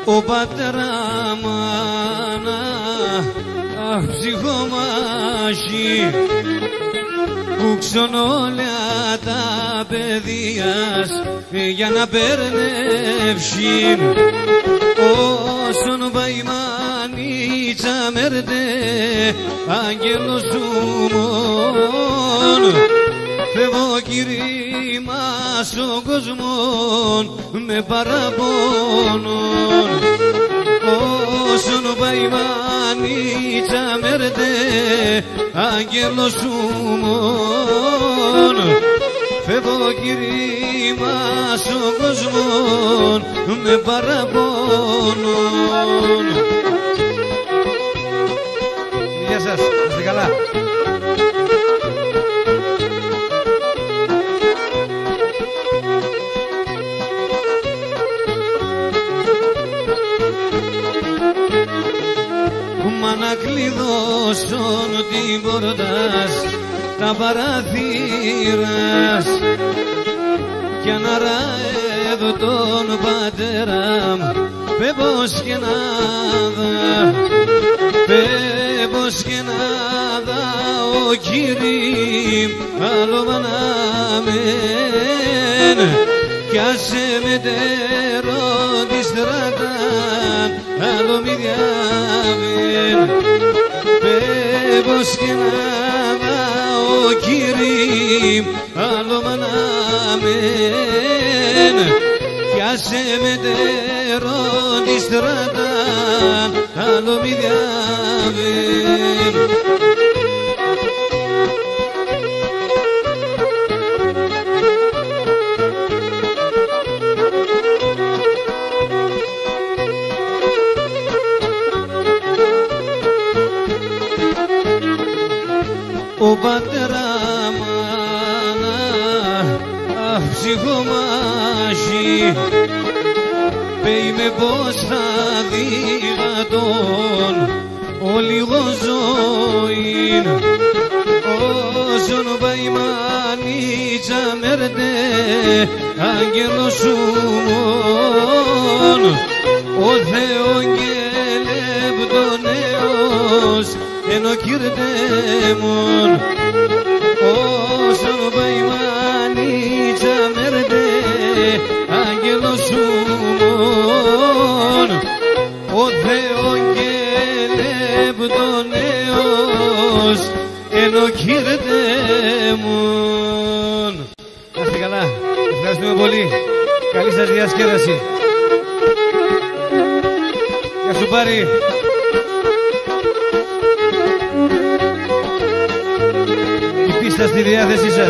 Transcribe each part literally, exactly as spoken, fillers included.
Ο πατέρα μάνα, αχ ψυχομάχη, που ξονόλια τα παιδείας για να περνεύσει. Όσον παϊμάνιτσα μέρτε άγγελος σου μόν, φεύγω κύρι μας ο κόσμον με παραπονών. Όσον παϊμάνιτσα μέρτε άγγελος σου μόν, φεύγω κύρι μας ο κόσμον με παραπονών. Γεια σας, είστε καλά. Μα να κλειδώσουν την πόρτας τα παραθύρας κι αναραεύω τον πατέρα μου πέμπος και να δα, πέμπος και να δα ο κύρι άλλο μαναμέν κι άσε μετέρω τη στράτα άλλο μη διάβεν. Πέμπος και να δα ο κύρι άλλο μαναμέν κι άσε μετέρω τη στράτα άλλο μη διάβεν. Ο πατέρα μάνα, αχ ψυχομάχη, πέει με πως θα δίγατον ο λίγο ζωήν. Όσον παϊμάνιτσα μέρτε άγγελος σου μόν, ο Θεογγελεπτονέος εν ο κυρτέμον. Όσον παϊμάνιτσα μέρτε άγγελος σου μόν, ο Θεογγελεπτονέος εν ο κυρτέμον. Να είστε καλά, ευχαριστούμε πολύ. Καλή σας διασκέδαση. Γεια σου Πάρη. Η πίστα στη διάθεσή σας.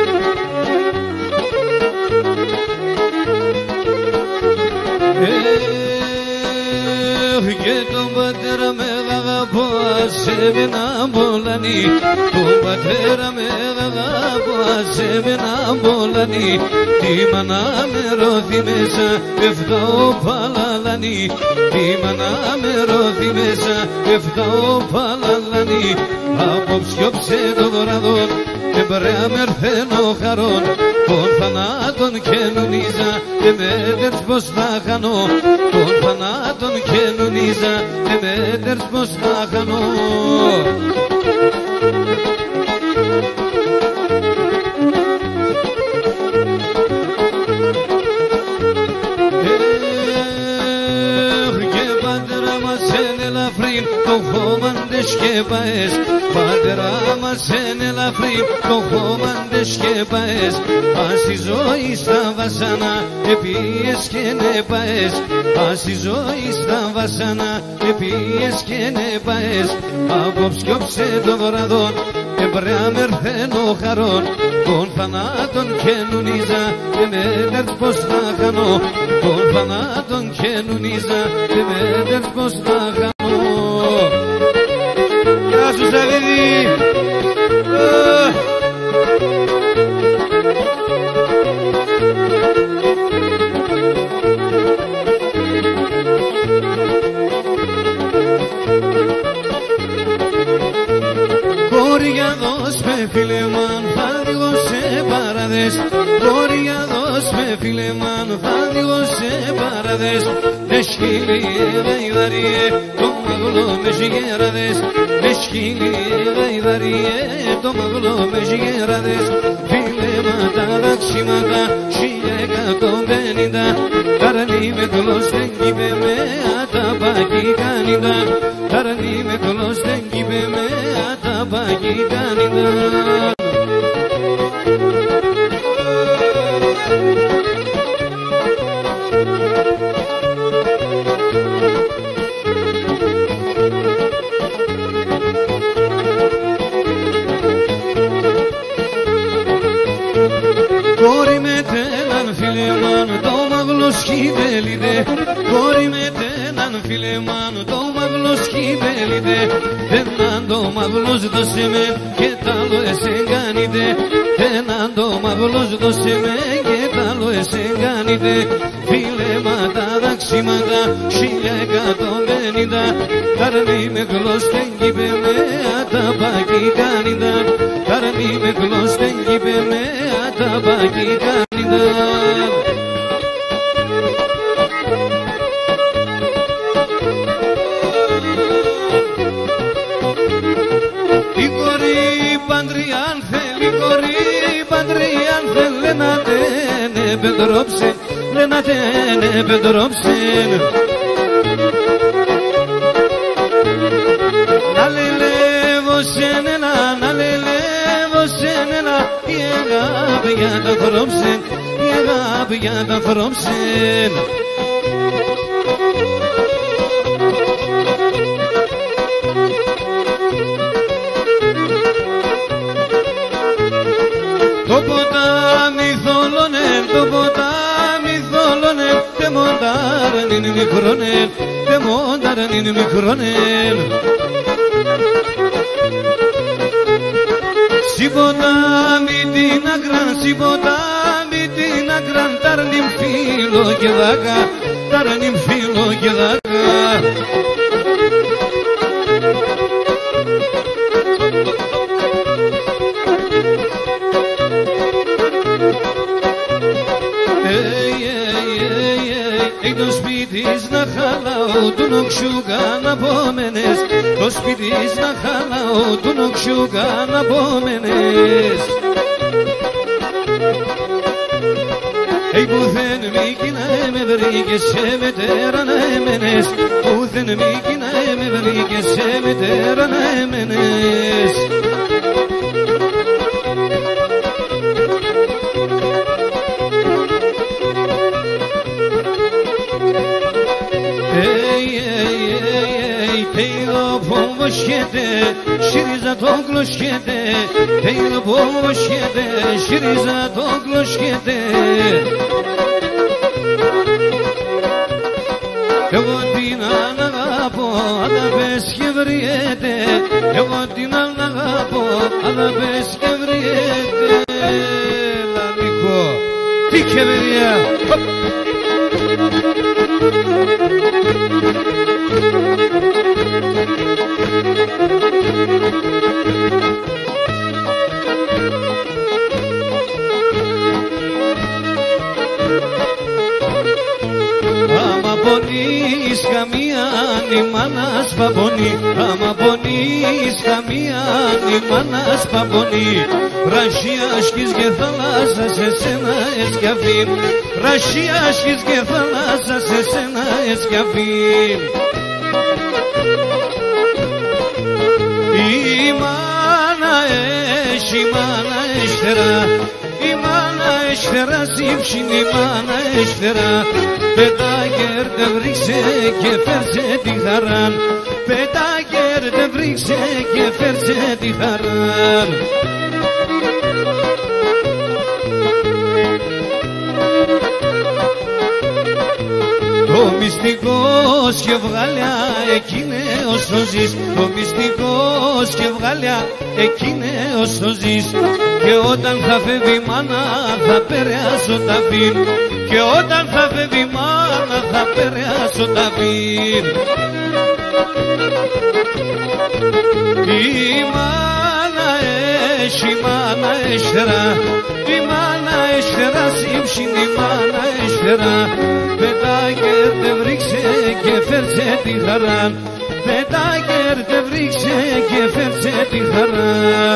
Και τον πατέρα με αγαπώ, άσε με να μπολανεί. Τον πατέρα με αγαπώ, άσε με να μπολανεί. Τη μάνα με ρώθει μέσα, έφτα ο παλαλανεί. Τη μάνα με ρώθει μέσα, έφτα ο παλαλανεί. Απόψε το βραδόν, και μπρέα μερθένω χαρών. Τον θανάτων καινουνίζα, και μέτερς πως θα χανώ. Τον θανάτων καινουνίζα, και μέτερς πως θα χανώ. Το χώμαντες και παές, πατέρα μας εν ελαφρύ, το χώμαντες και παές. Ας η ζωή στα βασάνα επίες και νεπαές, ας η ζωή στα βασάνα επίες και νεπαές. Απόψε όψε το βραδόν, εμπρέα μερθένω χαρών. Τον θανάτων καινουνίζα, και μέτερς πως θα χανώ. Τον θανάτων καινουνίζα, και μέτερς πως θα χανώ. Γεια σου Σαββίδη. Κόρια δώσ' με φίλε μου αν θα δω σε παραδές. Κόρια δώσ' με φιλεμάν θα δω σε παραδές με σκύλι γαϊδαριέ το μαγλό με σιγεραδές με σκύλι γαϊδαριέ το μαγλό με σιγεραδές φιλέματα δαξίματα χίλια εκατόν πενήντα ταρανί με κλώστεν κύπε με αταπάκι κάνιντα ταρανί με κλώστεν κύπε με αταπάκι κάνιντα. Κόρη με τέναν φιλεμάν το μαγλό σκυβέλιδε κόρη με τέναν φιλεμάν το μαγλό σκυβέλιδε τέναν το μαγλός δώσε με και τ' άλλο εσέν κάνετε τέναν το μαγλός δώσε με και τ' άλλο εσέν κάνετε φιλέματα δαξίματα χίλια εκατόν πενήντα ταρανί με κλώστεν κύπε με αταπάκι κάνιντα ταρανί με κλώστεν κύπε με αταπάκι κάνιντα. Η κορή παντριάν θέλει, η κορή παντριάν θέλει να τένε πεντρόψε, να τένε πεντρόψε. Να λελεύω σεν ένα, να λελεύω σεν ένα η αγάπη για τα φρόψεν, η αγάπη για τα φρόψεν. Το ποτάμι θόλωνε, το ποτάμι θόλωνε τε μοντάραν είναι μικρόνε, τε μοντάραν είναι μικρόνε. Συ ποτάμι την άκραν, συ ποτάμι την άκραν τάρνιμ φίλο και δάκα, τάρνιμ φίλο και δάκα. Το σπίτις να χαλάω του νοξούγαν απόμενες το σπίτις να χαλάω του νοξούγαν απόμενες. Ει πουθεν μήκη να με βρήκες σε μετέρα να έμενες πουθεν μήκη να με βρήκες σε μετέρα να έμενες. Şede, şiriza toglo şede, teylo bovo şede, şiriza toglo şede. Εγώ την αγαπώ, αλλά πες και βριέται, εγώ την αγαπώ, αλλά πες και βριέται. Λανικό, τι και παιδιά. Άμα πονείς καμίαν η μάνας παπονεί, άμα πονείς καμίαν η μάνας παπονεί. Ρασιάσκεις και θάλασσα σε σένα εσκιαβήν, ρασιάσκεις και θάλασσα σε σένα εσκιαβήν. Η μάνα έχει, η μάνα έστερα, η μάνα έστερα σύψιν, η μάνα έστερα. Πέτα κέρτε βρίξε και φέρσε τη χαράν, πέτα κέρτε βρίξε και φέρσε τη χαράν. Το μυστικός και βγάλια εκείνε όσο ζεις, το μυστικός και βγάλια εκείνε όσο ζεις. Και όταν θα φεύγει η μάνα θα περάσω τα βίν, και όταν θα φεύγει η μάνα θα περάσω τα βίν. Η μάνα έχει, η μάνα έστερα, η μάνα έστερα σύμψιν, η μάνα ύστερα, πετάγερτε βρήξε και φέρτσε τη χαρά. Πετάγερτε βρήξε και φέρτσε τη χαρά.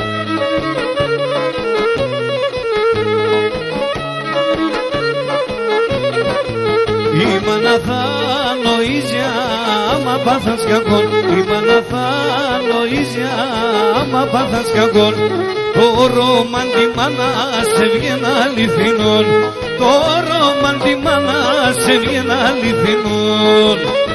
Η μάνα θα νοήσει άμα πάθας κακόν. Η μάνα θα νοήσει άμα πάθας κακόν. Το ρόμαν τη μάνα σε βγαίνει αληθινόν. Το ρόμαν τη μάνα σε βγαίνει αληθινόν.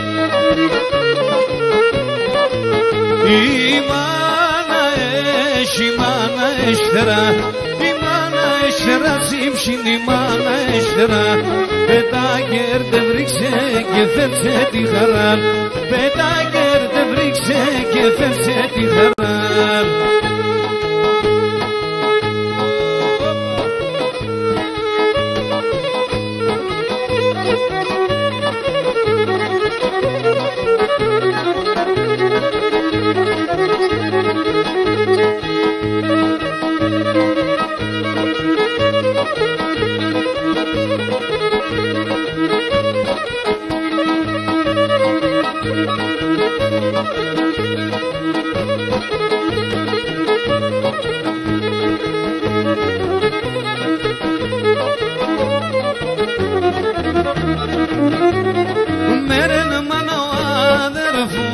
Η μάνα έχει, η μάνα έστερα. Η μάνα έστερα σύμψην, η μάνα έστερα. Πετάγερτε βρήξε και φέρτσε τη χαρά. Πετάγερτε βρήξε και φέρτσε τη χαρά. Μέρεν μάνα ο αδερφό,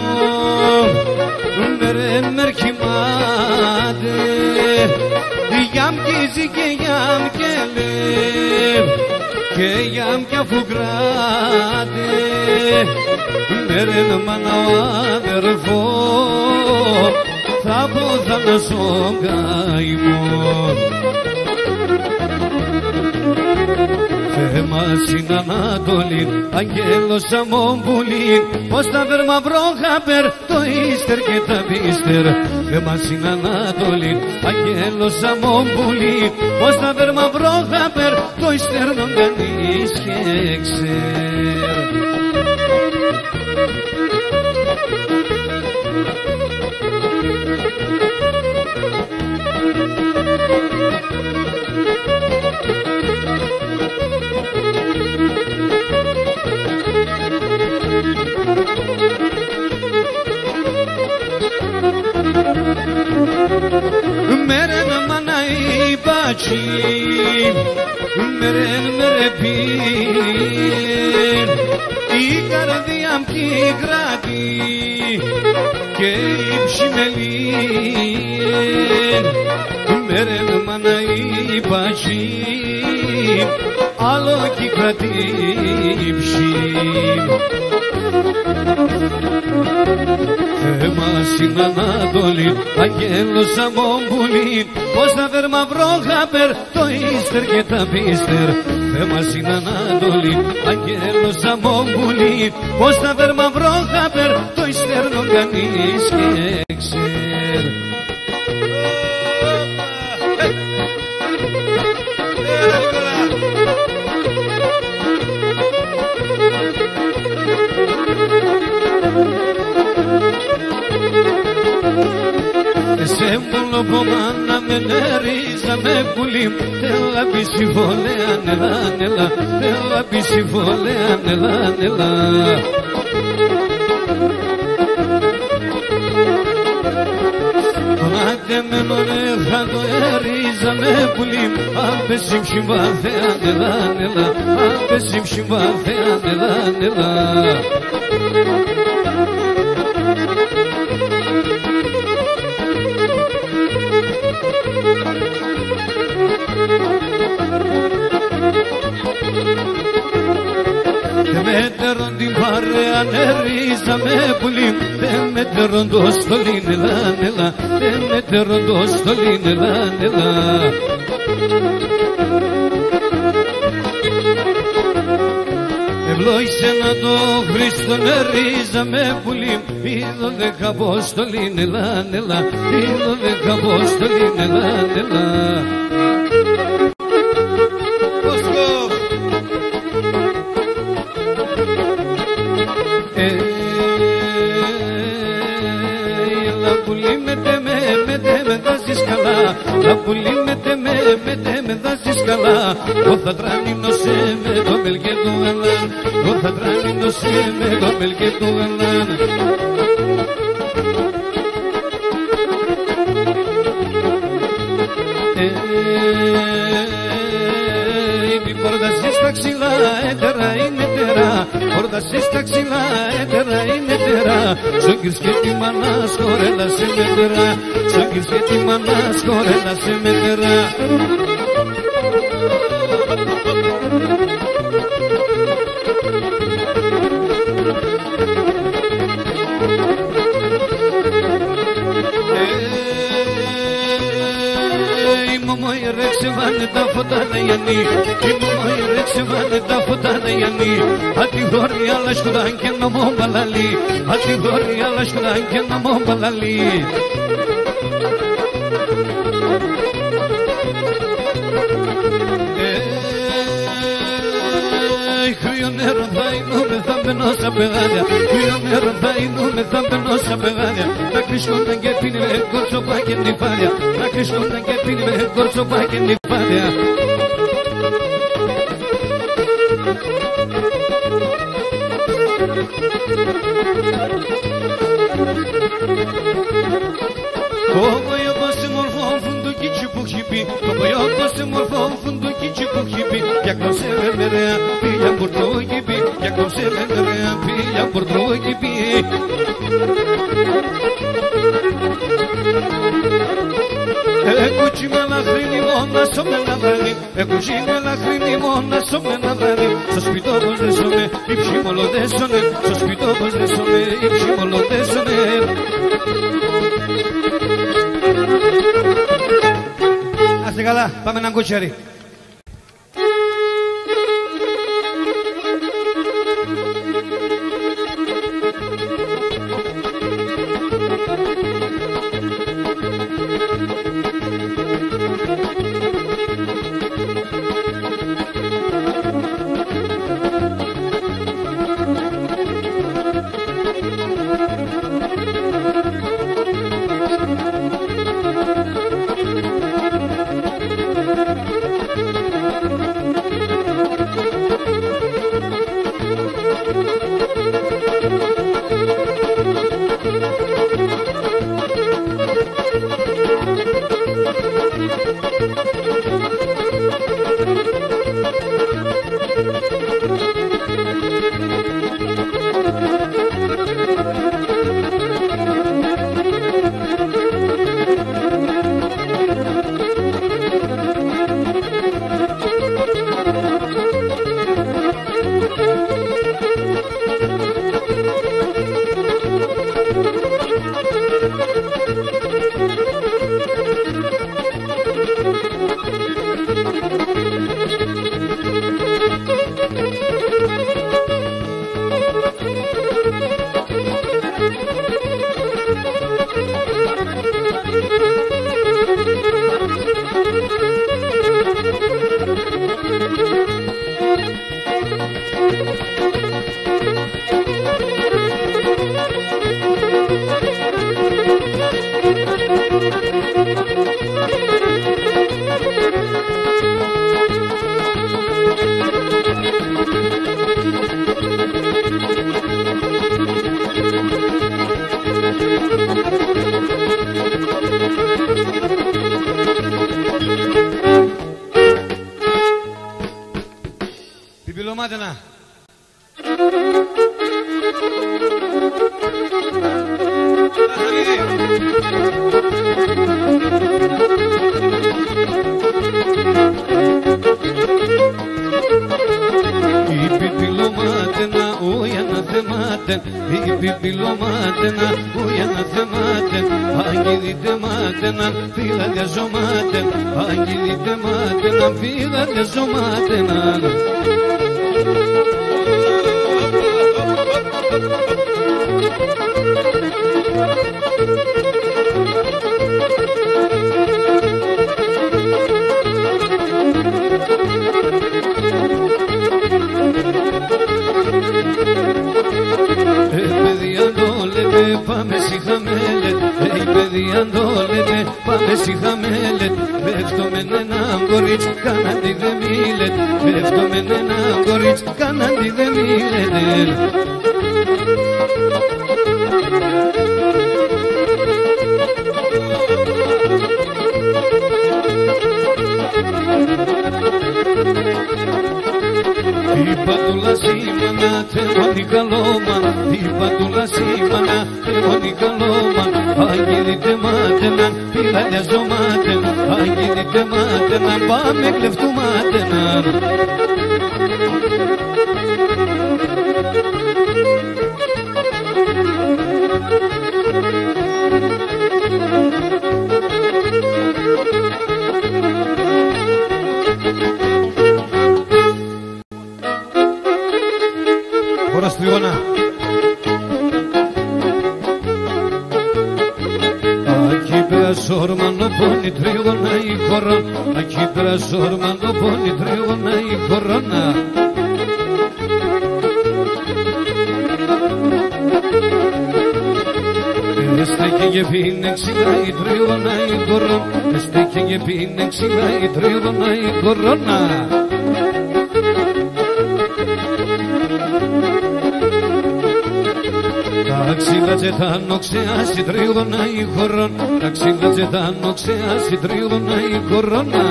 μέρεν μερκιμάτε, γιάμ κίζι και γιάμ και λεύ, και γιάμ και αφουγκράτε. Μέρεν μάνα ο αδερφό, θα πω θάλασσον καημόν. Θέμα στην Ανατολή, αγγέλος αμόμπουλήν, πως τα βέρμα βρόχαπερ, το ύστερ και τα πίστερ. Θέμα στην Ανατολή, αγγέλος αμόμπουλήν, πως τα βέρμα βρόχαπερ, το ύστερ νον κανείς και ξέρ. Μέρεν μάνα η μπάτσι, μέρεν μέρε πίν, η καρδιά μ' κράτη και η ψημελήν. Μέρεν μάνα η μπάτσι, άλλο κι κρατή ψήμ. Θέμα στην Ανατολή, αγγέλος αμόμπουλήν, πως τα βέρμα βρόχαπερ, το ύστερ και τα πίστερ. Θέμα στην Ανατολή, αγγέλος αμόμπουλήν, πως τα βέρμα βρόχαπερ, το ύστερ νον κανείς και ξέρ. Σε μπουλο πομάνα με νερίζα με πουλίμ, έλα πισι βολέα, νελά, νελά, έλα πισι βολέα, νελά, νελά. Μάτε με νωρέχα το ερίζα με πουλίμ, άμπεσιμ συμβάθεα, νελά, νελά, άμπεσιμ συμβάθεα, νελά, νελά. Μέτερον την παρέα νερίζα με πουλί, δεν μέτερον το στολίν, ελά, ελά, δεν μέτερον το στολίν, ελά, ελά. Ευλόγησε να το Χριστό νερίζα με πουλί, είδω δέκα αποστολήν, ελά, ελά, είδω δέκα αποστολήν, ελά, ελά. La puli mete me mete me da ciscala, la puli mete me mete me da ciscala, o θα τράνει no se me do me του γαλάν, το θα τράνει το σήμε το μελκέ του γαλάν. Η πόρταση στα ξυλά έτερα είναι τερά, πόρταση στα ξυλά έτερα είναι τερά. Στον κυρσκέτη μάνα σκορέλα σε μετερά, στον κυρσκέτη μάνα σκορέλα σε μετερά. Βάνε τα φωτά τα Γιάννη, η μαμά ρέξε βάνε τα φωτά τα Γιάννη. Ατι γόρι άλλα σκουδάν και να μου μπαλαλεί, ατι γόρι άλλα σκουδάν και να μου μπαλαλεί. Κρύο νερό θα είνουμε, θα μπαινώ σαν παιδάδια, κρύο νερό θα είνουμε, θα μπαινώ σαν παιδάδια. Να κρυσκόνταν και πίνει με κορτσοπά και νυφάδια, να κρυσκόνταν και πίνει με κορτσοπά και νυφάδια. Το βοϊό σε μορφό φουντουκίτσι που έχει πει, το βοϊό σε μορφό φουντουκίτσι που έχει πει. Για κόψε με μερέα, πήγια πορτρόκυπη, για κόψε με μερέα, πήγια πορτρόκυπη. Εκούτσι με λαχρίνη μόνα σω με να βράνει, εκούτσι με λαχρίνη μόνα σω με να βράνει. Στο σπιτό πως δέσομαι, η ψημολοδέσωνε, στο σπιτό πως δέσομαι, η ψημολοδέσωνε. Άστε καλά, πάμε έναν κοτσέρι. Πιπιλωμάταινα. Η πιπιλωμάταινα, όι αναθεμάτεν, η πιπιλωμάταινα, όι αναθεμάτεν, άγγελοι τεμάταιναν, φύλατε ζωμάτεν, άγγελοι τεμάταιναν, φύλατε ζωμάταιναν. Πάμε σιχαμέλετ, hey παιδιά ντόλετε, πάμε σιχαμέλετ. Πέφτω με έναν κορίτσι, κάναν τη γεμίλετ. Πέφτω με έναν κορίτσι κανέναν τι δεν είναι. Η παντούλα σήμανα, τρέμονι καλόμα, η παντούλα σήμανα, τρέμονι καλόμα, αγγελίτε μάταιναν, πειραλιάζω μάταιναν, αγγελίτε μάταιναν, πάμε κλεφτούμάταιναν. Χώρας τριγωνά. Ακεί πέρα σόρμανο πόνι τριγωνά η χωρών, ακεί πέρα σόρμανο πόνι τριγωνά η χωρώνα. Στέκει και πίνε ξυλά η τριγωνά η χωρών, στέκει και πίνε ξυλά η τριγωνά η χωρώνα. Τα ξύλα και τα νοξέα συντρίγωνα η χωρών, τα ξύλα και τα νοξέα συντρίγωνα η χωρώνα.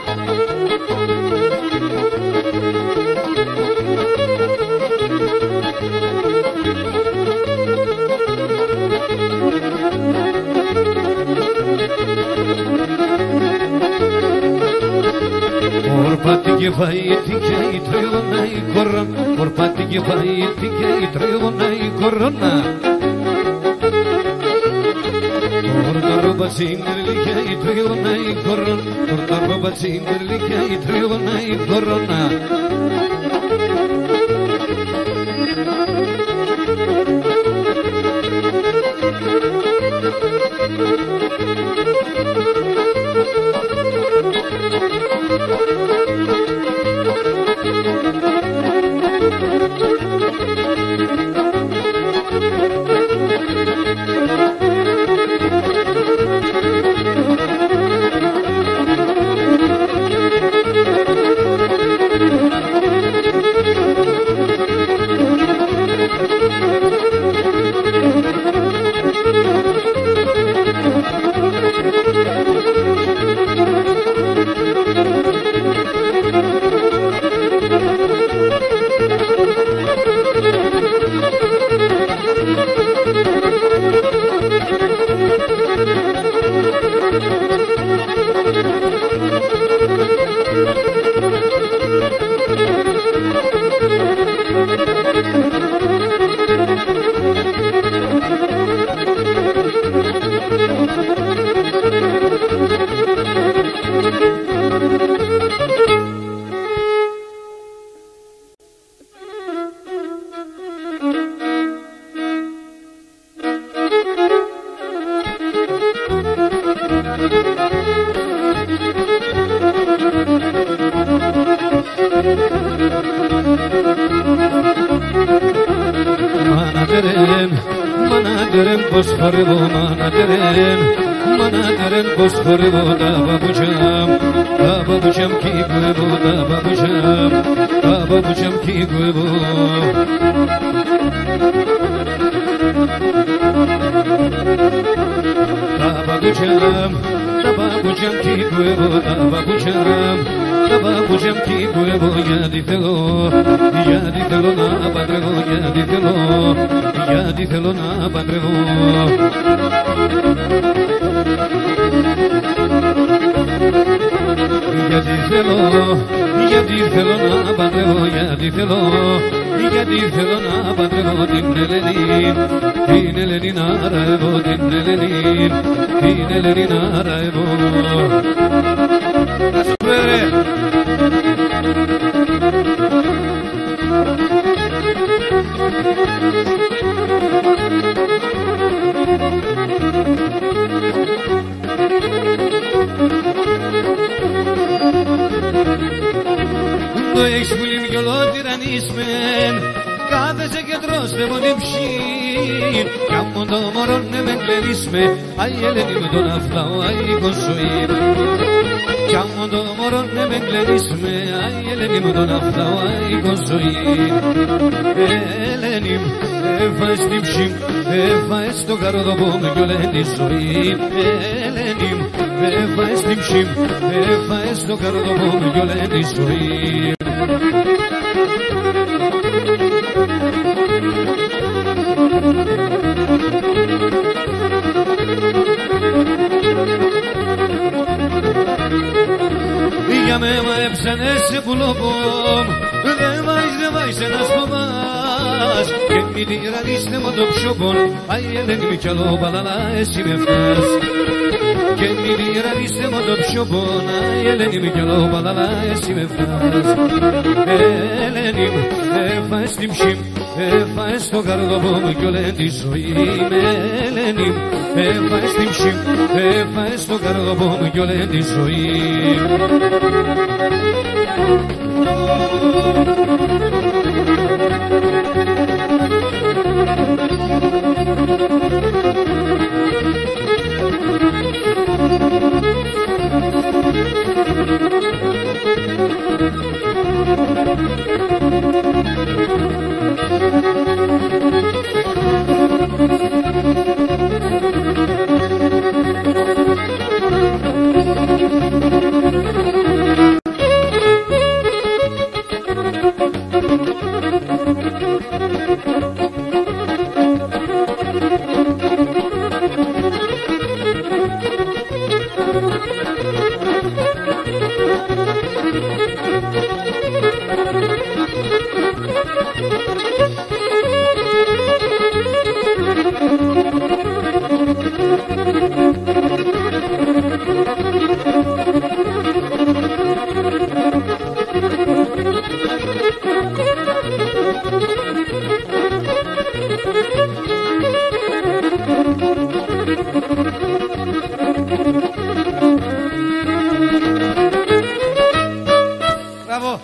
Ορπάτη και φαΐτη και η τρίγωνα η χωρών, ορπάτη και φαΐτη και η τρίγωνα η χωρώνα. Τόρτα ρόμπα τσίνερλι και η τρίγωνα η χωρών, τόρτα ρόμπα τσίνερλι και η τρίγωνα η χωρώνα. Manaderem, manaderem πως χορεύω, manaderem, manaderem πως χορεύω τα παπούτσια, τα παπούτσια μου κύκουευω, τα παπούτσια, τα παπούτσια μου κύκουευω. Τα παπούτσια, τα παπούτσια μου κύκουευω, τα παπούτσια, τα παπούτσια μου κύκουευω γιατί θέλω, γιατί θέλω να παντρεύω, γιατί θέλω, γιατί θέλω να παντρεύω. Γιατί θέλω, γιατί θέλω να παντρεύω, γιατί θέλω, γιατί θέλω να παντρεύω την Ελένη, την Ελένη να ρεύω, την Ελένη, την Ελένη να ρεύω. Να σου πέρε. Το έχεις πουλί μυαλό τυραννίσμεν, κάθεσαι και τρως δεν μου την ψήν. Κι άμα το μωρό ναι με κλερίσμε, αι Ελένη με τον αφλάω, αι Κονσοή. κι άμα το μωρό να με κλαίνεις με, αι Ελένη μου τον αυταουάικο ζωή. Ελένη μου, έφαες την ψή μου, έφαες το καρδοπό μου κι όλη τη ζωή. Ελένη μου, έφαες την ψή μου, έφαες το καρδοπό μου κι όλη τη ζωή. Για με μα έψανες σε πουλοπόμ, δε βάζεις, δε βάζεις ένας κομμάς και μη τυρανείς δε μου το ψωπον, αι Ελένη μου κι άλλο παλαλά εσύ με φτάς. Και μη τυρανείς δε μου το ψωπον, αι Ελένη μου κι άλλο παλαλά εσύ με φτάς. Ελένη μου, έφαες την ψή μου, έφαες το καρδοπό μου κι όλη τη ζωή. Ελένη μου, έφαες την ψή μου, έφαες το καρδοπό μου κι όλη τη ζωή. Bravo!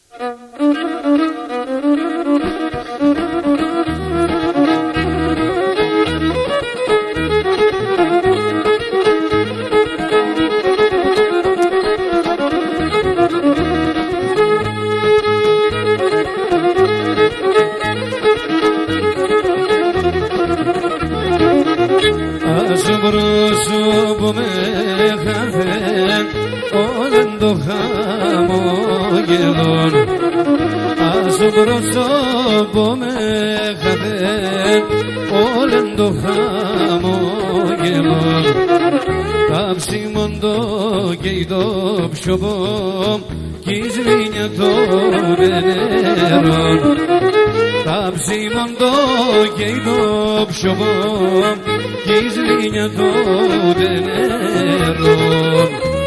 Άσο πρόσωπο με χαθέν, όλεν το χαμόγελον. Άσο πρόσωπο με χαθέν, όλεν το χαμόγελον. Κάψιμον το καίει το ψωπό, κι η σβήνια το νερόν. Κάψιμον το καίει το ψωπό, κι η σβήνια το νερόν.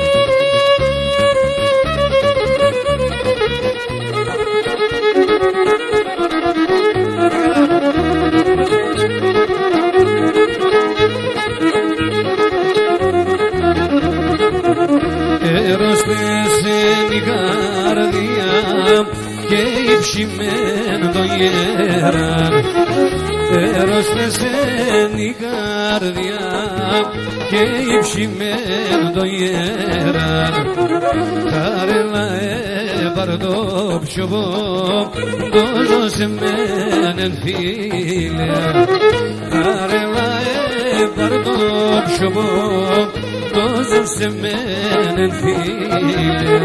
Έρωστες η καρδιά και υψημέν το γέραν. Έρωστες η καρδιά και υψημέν το γέραν. Χαρέλα έπαρ το ψωπό, το ζώσε μένεν φίλε. Χαρέλα έπαρ το ψωπό, το ζώσε μένεν φίλε.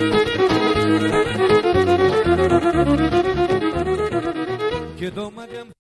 Και το μάτι